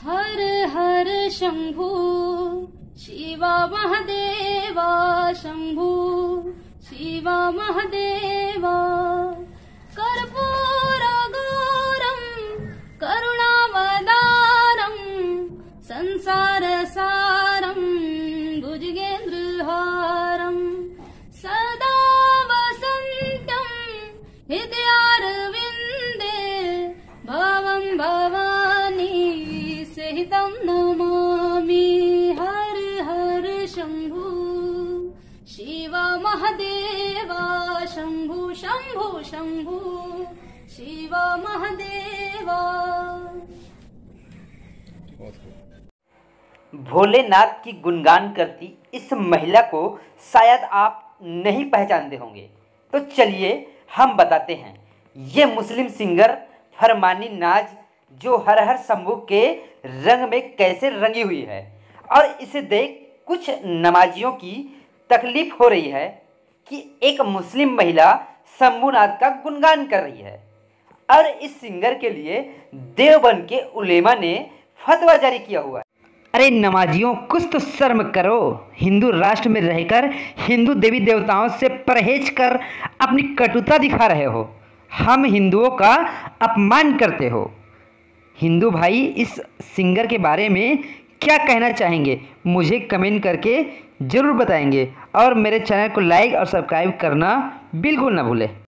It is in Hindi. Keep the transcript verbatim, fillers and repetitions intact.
हर हर शंभु शिव महादेवा, शंभु शिव महादेवा। कर्पूरगौरं करुणावतारं संसारसारं भुजगेन्द्रहारं सदा वसन्तं हृदयारविन्दे भवं भवानी सहितं नमामि। हर हर शंभु शिव महादेवा, शंभु शंभु शंभु शिव महादेवा। भोलेनाथ की गुणगान करती इस महिला को शायद आप नहीं पहचानते होंगे, तो चलिए हम बताते हैं। ये मुस्लिम सिंगर फरमानी नाज जो हर हर शंभू के रंग में कैसे रंगी हुई है, और इसे देख कुछ नमाजियों की तकलीफ हो रही है कि एक मुस्लिम महिला शंभूनाथ का गुणगान कर रही है। और इस सिंगर के लिए देवबंद के उलेमा ने फतवा जारी किया हुआ है। अरे नमाजियों, कुछ तो शर्म करो। हिंदू राष्ट्र में रहकर हिंदू देवी देवताओं से परहेज कर अपनी कटुता दिखा रहे हो, हम हिंदुओं का अपमान करते हो। हिंदू भाई इस सिंगर के बारे में क्या कहना चाहेंगे, मुझे कमेंट करके ज़रूर बताएंगे। और मेरे चैनल को लाइक और सब्सक्राइब करना बिल्कुल ना भूलें।